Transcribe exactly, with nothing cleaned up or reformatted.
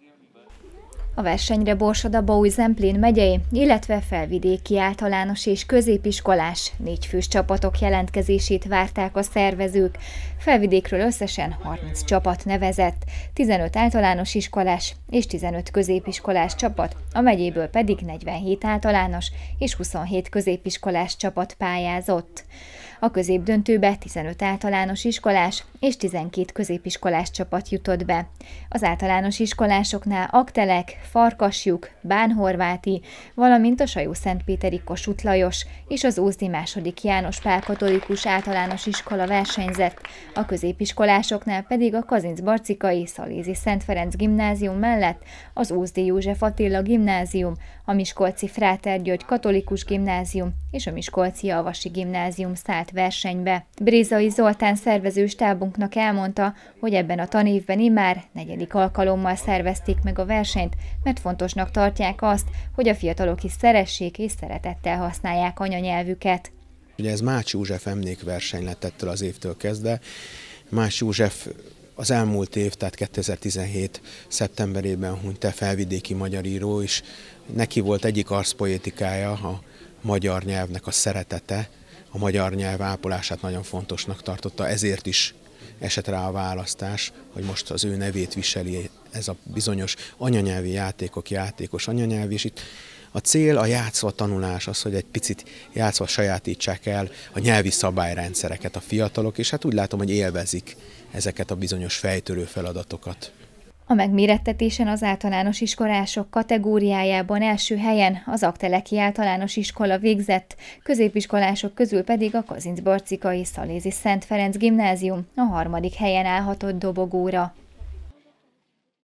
A versenyre Borsod-Abaúj-Zemplén megyei, illetve felvidéki általános és középiskolás négyfős csapatok jelentkezését várták a szervezők. Felvidékről összesen harminc csapat nevezett, tizenöt általános iskolás és tizenöt középiskolás csapat, a megyéből pedig negyvenhét általános és huszonhét középiskolás csapat pályázott. A középdöntőbe tizenöt általános iskolás és tizenkét középiskolás csapat jutott be. Az általános iskolásoknál Aktelek, Farkaslyuk, Bánhorváti, valamint a Sajó-Szentpéteri Kossuth Lajos és az Ózdi második János Pál katolikus általános iskola versenyzett, a középiskolásoknál pedig a Kazincbarcikai Szalézi Szent Ferenc gimnázium mellett az Ózdi József Attila gimnázium, a Miskolci Fráter György katolikus gimnázium és a Miskolci Avasi gimnázium szállt versenybe. Brézai Zoltán szervező stábunknak elmondta, hogy ebben a tanévben immár negyedik alkalommal szervezték meg a versenyt, mert fontosnak tartják azt, hogy a fiatalok is szeressék és szeretettel használják anyanyelvüket. Ugye ez Mács József emlékverseny lett ettől az évtől kezdve. Mács József az elmúlt év, tehát kétezer-tizenhét szeptemberében hunyt el, felvidéki magyar író, és neki volt egyik arszpoétikája a magyar nyelvnek a szeretete, a magyar nyelv ápolását nagyon fontosnak tartotta, ezért is esett rá a választás, hogy most az ő nevét viseli ez a bizonyos anyanyelvi játékok, játékos anyanyelv, és itt a cél a játszva tanulás, az, hogy egy picit játszva sajátítsák el a nyelvi szabályrendszereket a fiatalok, és hát úgy látom, hogy élvezik ezeket a bizonyos fejtörő feladatokat. A megmérettetésen az általános iskolások kategóriájában első helyen az Akteleki általános iskola végzett, középiskolások közül pedig a Kazincbarcikai Szalézi Szent Ferenc gimnázium a harmadik helyen állhatott dobogóra.